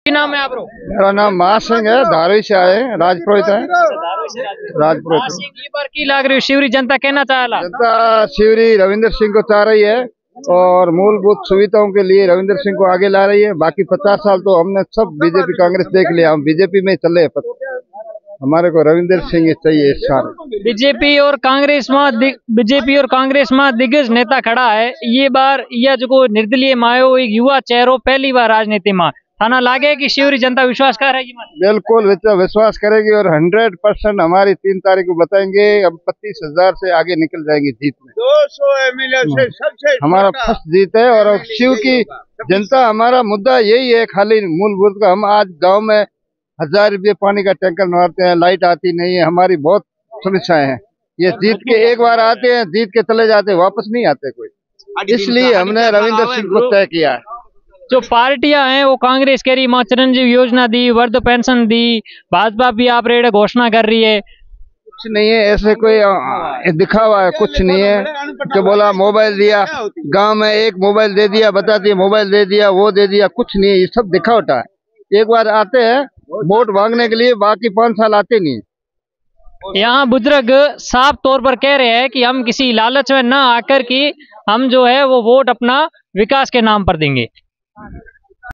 नाम है आप लोग? मेरा नाम महासिंह है, धारवी से आए हैं, राजपुरोहित है। राजपुरोहित की बार की लाग रही शिवरी जनता कहना चाहला जनता शिवरी रविंद्र सिंह को चाह रही है और मूलभूत सुविधाओं के लिए रविंद्र सिंह को आगे ला रही है। बाकी 50 साल तो हमने सब बीजेपी कांग्रेस देख लिया, हम बीजेपी में चले। हमारे को रविंद्र सिंह ही चाहिए इस साल। बीजेपी और कांग्रेस में दिग्गज नेता खड़ा है। ये बार यह जो निर्दलीय मायो एक युवा चेहरो पहली बार राजनीति में थाना लागे कि शिवरी जनता विश्वास कर रही है। बिल्कुल विश्वास करेगी और 100% हमारी 3 तारीख को बताएंगे। अब 25,000 से आगे निकल जाएंगे जीत में। 200 MLA से सबसे हमारा फर्स्ट जीत है। और शिव की जनता, हमारा मुद्दा यही है खाली मूलभूत का। हम आज गांव में 1000 रुपये पानी का टैंकर मारते हैं, लाइट आती नहीं है, हमारी बहुत समस्याएं हैं। ये जीत के एक बार आते हैं, जीत के चले जाते हैं, वापस नहीं आते कोई। इसलिए हमने रविंद्र सिंह को तय किया है। जो पार्टियां हैं वो कांग्रेस कह रही मां चिरंजीवी योजना दी, वृद्ध पेंशन दी, भाजपा भी आप रेड घोषणा कर रही है। कुछ नहीं है ऐसे, कोई दिखावा है, कुछ नहीं है। जो बोला मोबाइल दिया, गांव में एक मोबाइल दे दिया, बता दिया मोबाइल दे दिया, वो दे दिया, कुछ नहीं है। ये सब दिखावटा है। एक बार आते हैं वोट मांगने के लिए, बाकी 5 साल आते नहीं। यहाँ बुजुर्ग साफ तौर पर कह रहे हैं कि हम किसी लालच में न आकर कि हम जो है वो वोट अपना विकास के नाम पर देंगे।